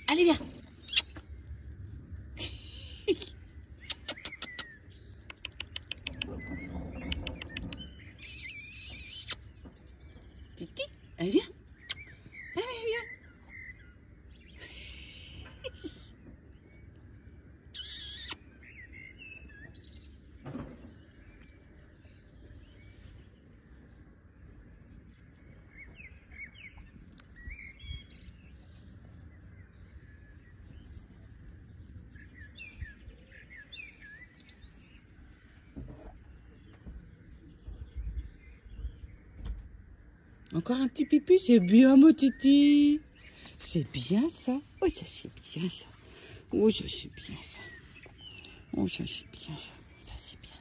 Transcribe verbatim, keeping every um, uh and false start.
Allez, viens. Titi, allez, viens. Allez, viens. Encore un petit pipi, c'est bien, mon Titi. C'est bien ça. Oh, ça c'est bien ça. Oh, ça c'est bien ça. Oh, ça c'est bien ça. Ça c'est bien.